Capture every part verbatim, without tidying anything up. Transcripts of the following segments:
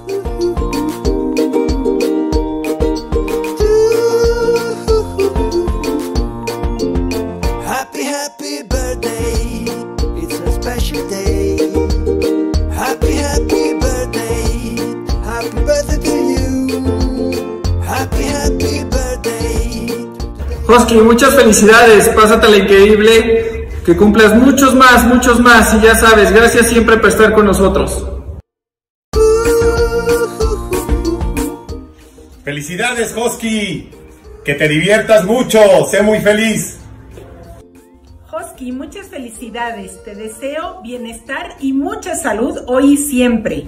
Happy, happy birthday, it's a special day. Happy, happy birthday, happy birthday to you. Happy, happy birthday. Husky, muchas felicidades, pásatela increíble, que cumplas muchos más, muchos más, y ya sabes, gracias siempre por estar con nosotros. Felicidades, Husky, que te diviertas mucho, sé muy feliz. Husky, muchas felicidades, te deseo bienestar y mucha salud hoy y siempre.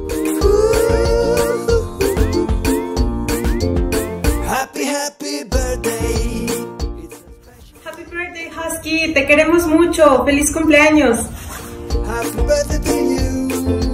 Happy, happy birthday. Happy birthday, Husky, te queremos mucho, feliz cumpleaños. Happy birthday to you.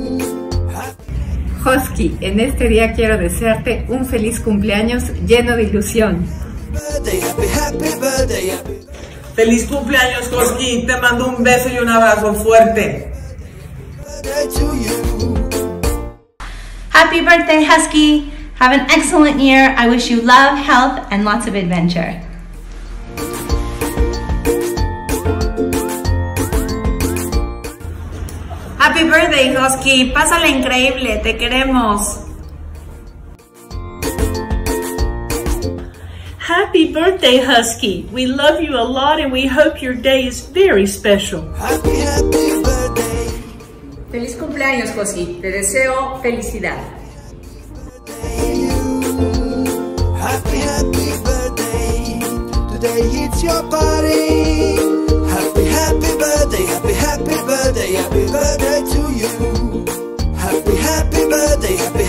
Husky, en este día quiero desearte un feliz cumpleaños lleno de ilusión. Birthday, happy, happy birthday, happy. Feliz cumpleaños, Husky, te mando un beso y un abrazo fuerte. Birthday to you. Happy birthday, Husky. Have an excellent year. I wish you love, health, and lots of adventure. Happy birthday, Husky, pásala increíble, te queremos. Happy birthday, Husky. We love you a lot and we hope your day is very special. Happy, happy birthday. Feliz cumpleaños, Husky, te deseo felicidad. Happy, happy birthday. Today it's your party. Happy, happy birthday. Happy, happy birthday. Happy birthday to you. Happy, happy birthday. Happy